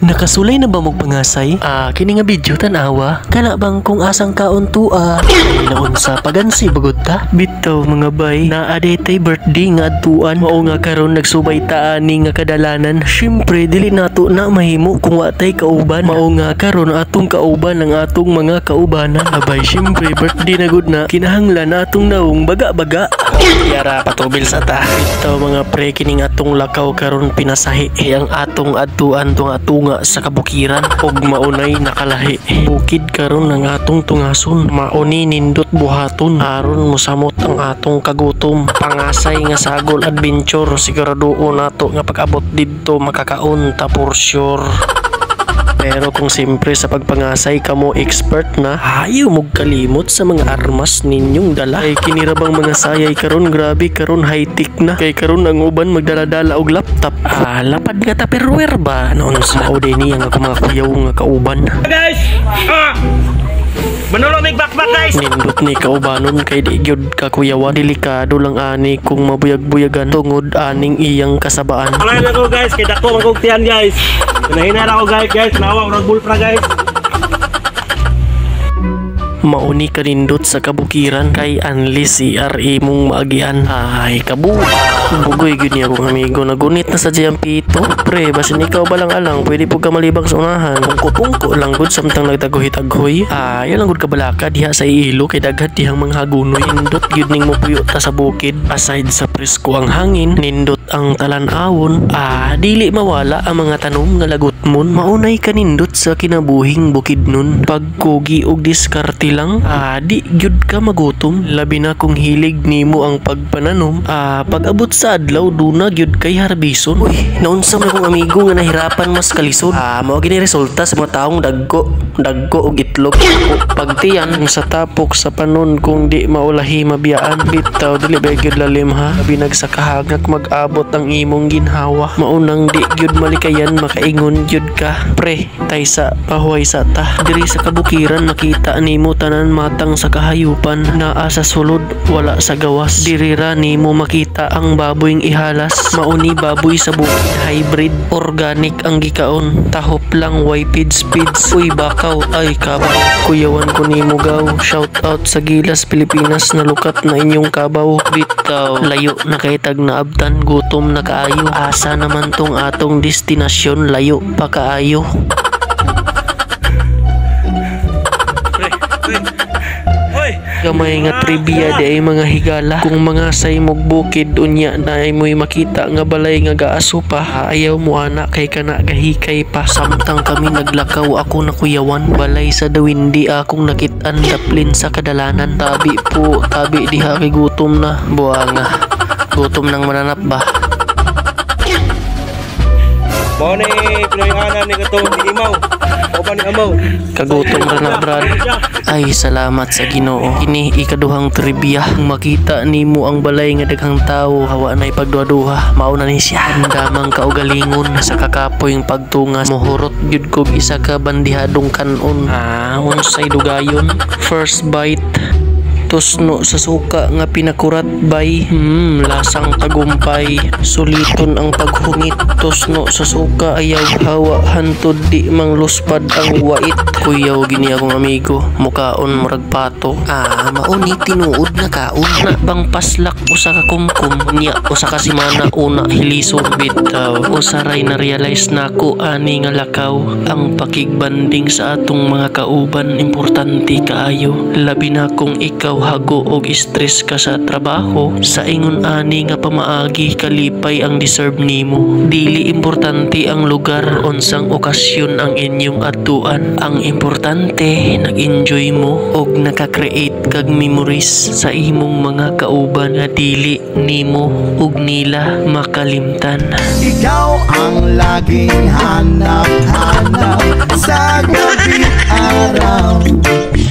Nakasulay na ba mong pangasay? Kini nga video tanawa. Kana bang kung asang kaon tua? Naon sa pagansi bagod ta? Bitaw mga bay, naade tay birthday nga adtuan. Mao nga karon nagsubay ta ani nga kadalanan. Syempre dili nato na mahimo kung wa tay kauban. Mao nga karon atong kauban ang atong mga kaubanan. Abay syempre birthday na gud na kinahanglan atong naong baga-baga. Yara patubil sa ta. Bitaw mga pre, kining atong lakaw karon pinasahi ang atong adtuan tong atunga sa kabukiran og maunay nakalahi. Bukid karon ang atong tungason, mauni nindot buhaton aron mosamot ang atong kagutom. Pangasay nga sagol adventure, siguraduon nato nga pag-abot didto makakaon ta for sure. Pero kung siyempre sa pagpangasay kamo expert na, ayaw mong kalimot sa mga armas ninyong dala. Ay kinirabang mga sayay karon, grabe karon high-tech na. Kay karon ang uban magdala-dala og laptop. Lapad nga tupperware ba? Noon sa Odeni ang ako mga kuyaw nga kauban. Guys! Manolo may backpack guys! Nindot ni kaubanon kay di gyud kakuyawan. Delikado lang ani kung mabuyag-buyagan tungod aning iyang kasabaan. Alay na ko guys, kay dako magkugtian guys. Hinahinar ako guys, nawa Red Bull pra guys. Mauni ka nindot sa kabukiran kay unless CRE mong maagian. Ay kabu, bugoy gyud niya akong amigo. Nagunit na sa diyang pito. Pre, basin ikaw balang alang, pwede po ka malibang sa unahan. Pungko lang gud samtang nagtaguhi-taguhi. Yan lang gud kabalaka diha sa ilo kay daghat dihang mga hagunoy. Nindot gyud ning mopuyo ta sa bukid. Aside sa presko ang hangin, nindot ang talan-awon. Dili mawala ang mga tanom nga lagutmon. Maunay ka nindot sa kinabuhing bukid nun. Pagkugi og diskarte lang, di gyud ka magutom. Labi na kung hilig nimo ang pagpananom. Pag-abot sa adlaw duna gyud kay harbison. Uy, naunsa man akong amigo nga nahirapan mas kalisod. Mao gini resulta sa mga taong dagko og itlog. Pagtiyan sa tapok sa panon kung di maulahi mabiyaan. Bitaw dili ba gyud lalim ha. Labi nagsakahagak mag-abot ang imong ginhawa. Maunang di gyud malikayan makaingon gyud ka. Pre, taysa pahuway sa ta. Diri sa kabukiran makita nimo tanan matang sa kahayupan. Naa sa sulod wala sa gawas. Dirira nimo makita ang baboyng ihalas. Mauni baboy sa bukid hybrid organic ang gikaon. Tahop lang way pids. Uy bakaw ay kabaw. Kuyawan ko nimo gaw. Shout out sa Gilas Pilipinas na lukat na inyong kabaw. Bitaw layo na kay tag naabtan, gutom na kaayo. Asa naman tong atong destinasyon, layo pa kaayo. Gamay nga trivia di ay mga higala. Kung mga say mog bukid unya na ay mo'y makita nga balay nga gaaso pa, ayaw mo ana kay kana gahikay pa. Samtang kami naglakaw ako na kuyawan, balay sa dawindi akong nakitaan daplin sa kadalanan. Tabi diha kay gutom na. Buanga gutom nang mananap ba? Mao ni pinayanan ni katong imaw. O pa ni amaw. Kagutom ra na brad. Ay salamat sa Ginoo. Kini ikaduhang trivia. Kung makita nimo ang balay nga daghang tawo, hawa na'y pagduha-duha, mao na ni siya. Andamang kaugalingon sa kakapoyng pagtungas. Mohurot gyud kog isa ka bandihadong kanon. Unsay dugayon? First bite, tusno sa suka nga pinakurat bay. Lasang tagumpay. Suliton ang paghungit. Tusno sa suka ayaw hawa hantod di mangluspad ang wait. Kuyaw gini akong amigo, mukaon murag pato. Mauni tinuod na kaon. Na bang paslak usa ka kumkum niya usa ka semana una hilisod. Bitaw usaray na realize nako ani nga lakaw ang pakigbanding sa atong mga kauban importante kaayo. Labi na kung ikaw hago og stress ka sa trabaho, sa ingon ani nga pamaagi kalipay ang deserve nimo. Dili importante ang lugar unsang okasyon ang inyong adtuan. Ang importante nag-enjoy mo og naka-create kag memories sa imong mga kauban nga dili nimo ug nila makalimtan. Ikaw ang laging hanap-hanap sa gabi araw.